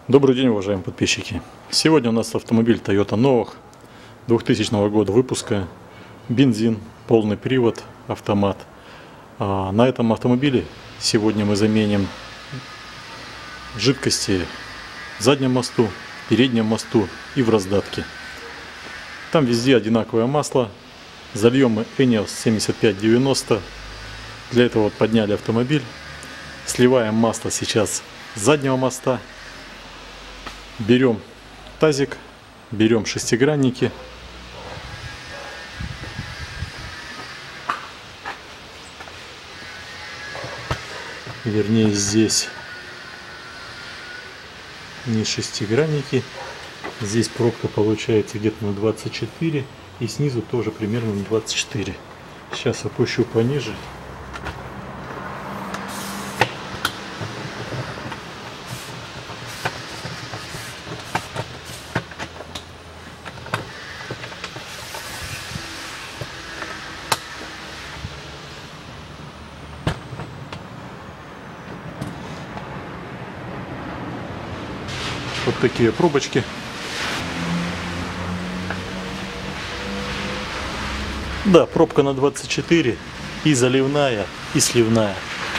Добрый день, уважаемые подписчики! Сегодня у нас автомобиль Toyota Novach 2000 года выпуска, бензин, полный привод, автомат. На этом автомобиле сегодня мы заменим жидкости в заднем мосту, переднем мосту и в раздатке. Там везде одинаковое масло. Зальем мы ENEOS 7590. Для этого вот подняли автомобиль. Сливаем масло сейчас с заднего моста. Берем тазик, берем шестигранники. Вернее, здесь не шестигранники. Здесь пробка получается где-то на 24. И снизу тоже примерно на 24. Сейчас опущу пониже. Вот такие пробочки. Да, пробка на 24, и заливная, и сливная.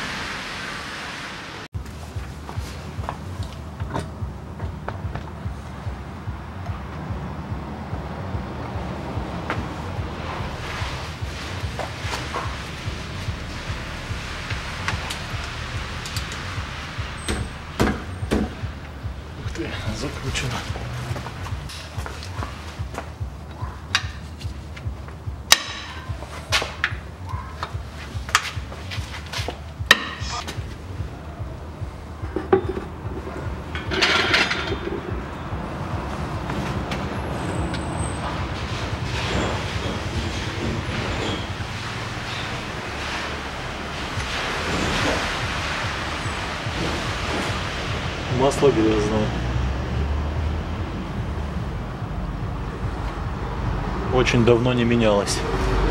Ух ты, закручено. Масло грязное. Очень давно не менялось.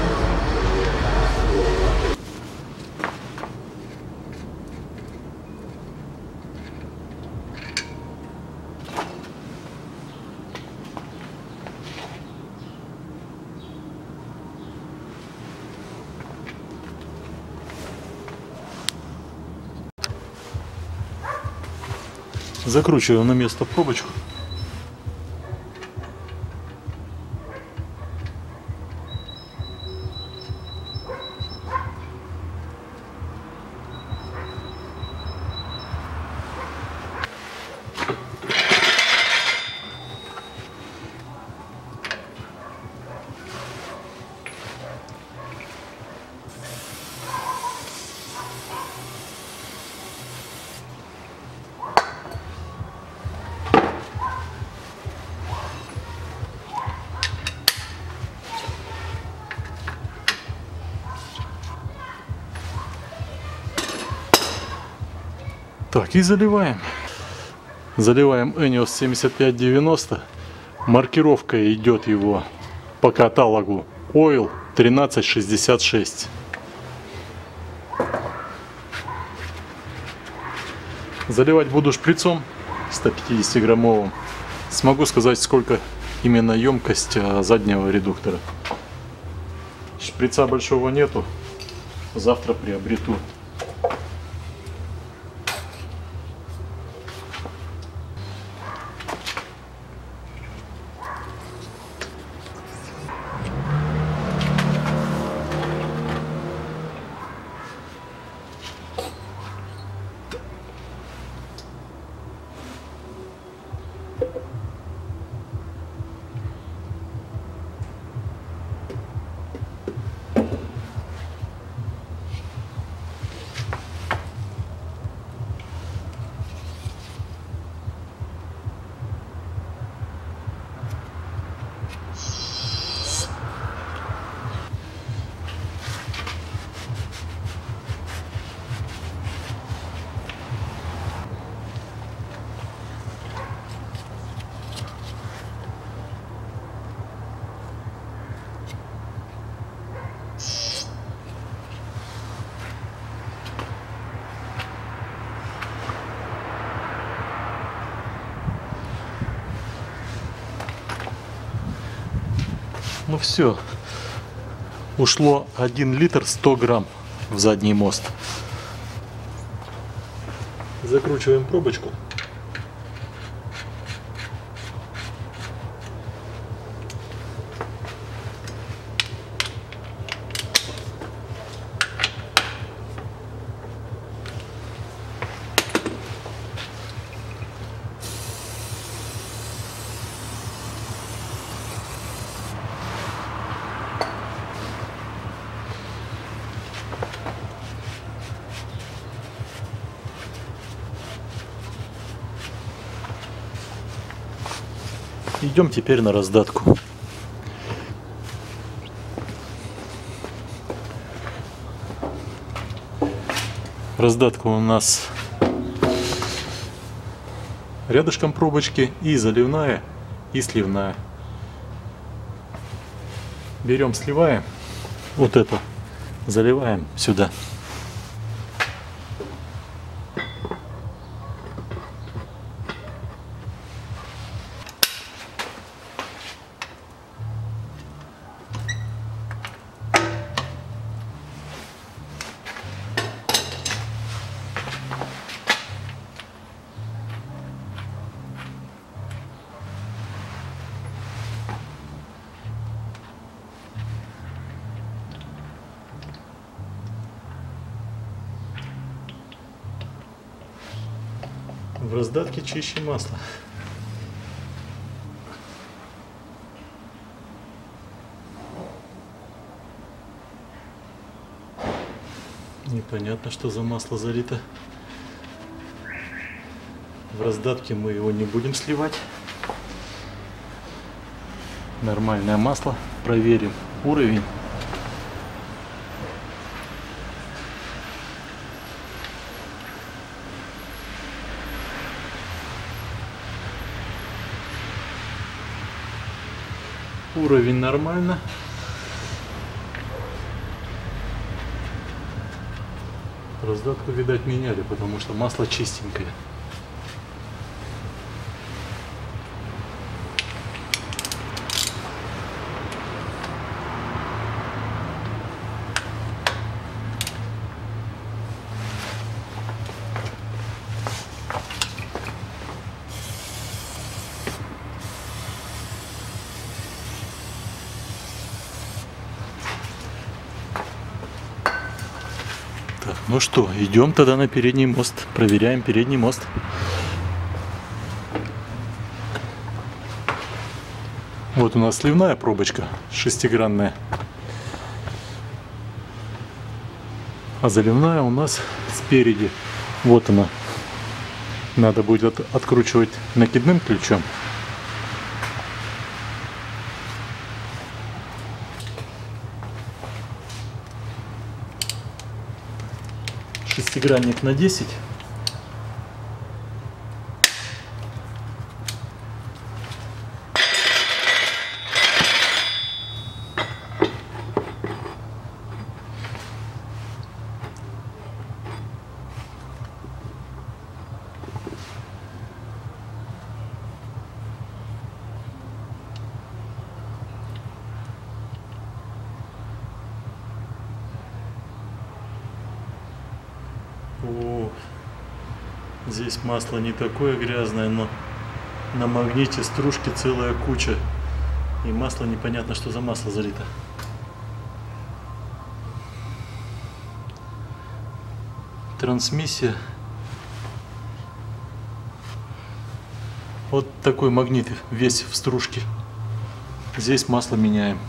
Закручиваем на место пробочку. Так, и заливаем. Заливаем ENEOS 7590. Маркировка идет его по каталогу Oil 1366. Заливать буду шприцом 150-граммовым. Смогу сказать, сколько именно емкость заднего редуктора. Шприца большого нету. Завтра приобрету. Ну все. Ушло 1 литр 100 грамм в задний мост. Закручиваем пробочку. Идем теперь на раздатку. Раздатка у нас рядышком пробочки, и заливная, и сливная. Берем, сливаем, вот это заливаем сюда. В раздатке чище масла. Непонятно, что за масло залито. В раздатке мы его не будем сливать. Нормальное масло. Проверим уровень. Уровень нормально. Раздатку, видать, меняли, потому что масло чистенькое. Так, ну что, идем тогда на передний мост. Проверяем передний мост. Вот у нас сливная пробочка, шестигранная. А заливная у нас спереди. Вот она. Надо будет откручивать накидным ключом. Шестигранник на 10. О, здесь масло не такое грязное, но на магните стружки целая куча. И масло непонятно, что за масло залито. Трансмиссия. Вот такой магнит весь в стружке. Здесь масло меняем.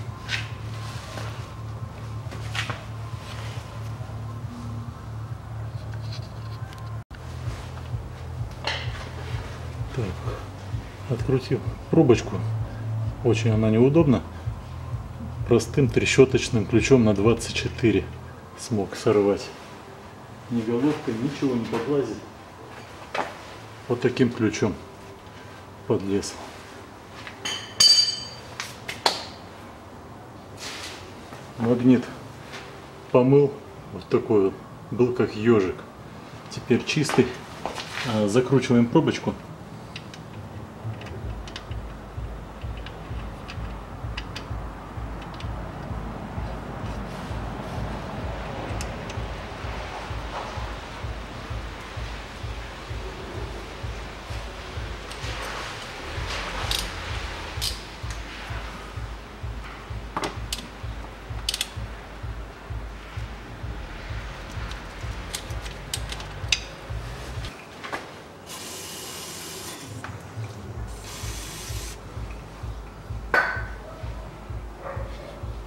Так, открутил пробочку. Очень она неудобна. Простым трещоточным ключом на 24 смог сорвать. Ни головкой, ничего не подлазит. Вот таким ключом подлез. Магнит помыл. Вот такой вот. Был как ежик. Теперь чистый. Закручиваем пробочку.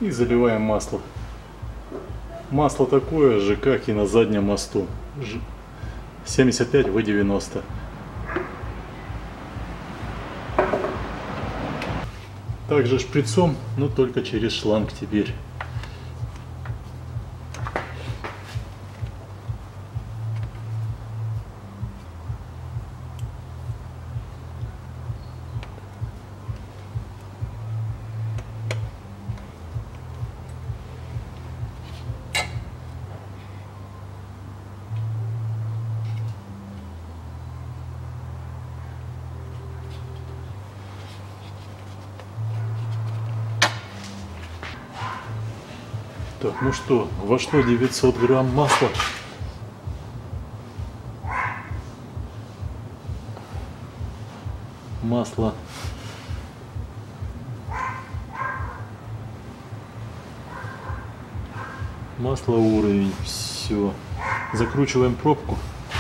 И заливаем масло. Масло такое же, как и на заднем мосту. 75 В90. Также шприцом, но только через шланг теперь. Так, ну что, вошло 900 грамм масла. Масло уровень. Все. Закручиваем пробку.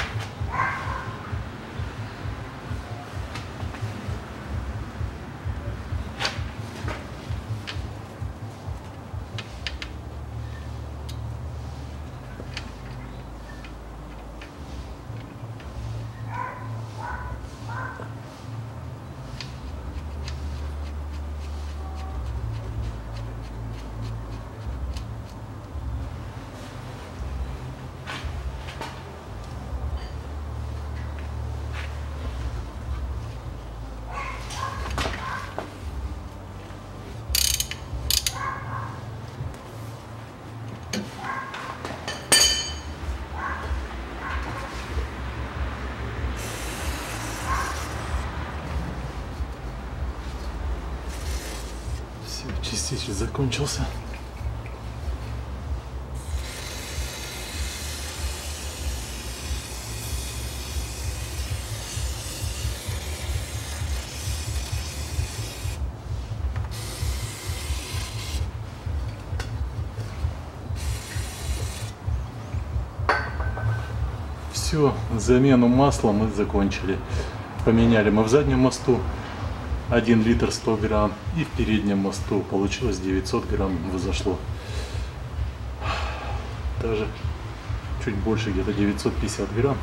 Все, чиститель закончился. Все, замену масла мы закончили. Поменяли мы в заднем мосту 1 литр 100 грамм, и в переднем мосту получилось 900 грамм взошло. Даже чуть больше, где-то 950 грамм.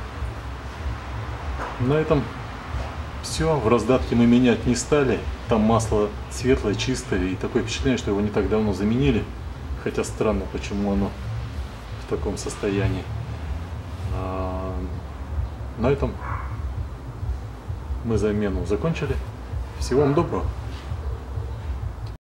На этом все. В раздатке мы менять не стали. Там масло светлое, чистое, и такое впечатление, что его не так давно заменили. Хотя странно, почему оно в таком состоянии. На этом мы замену закончили. Всего вам доброго.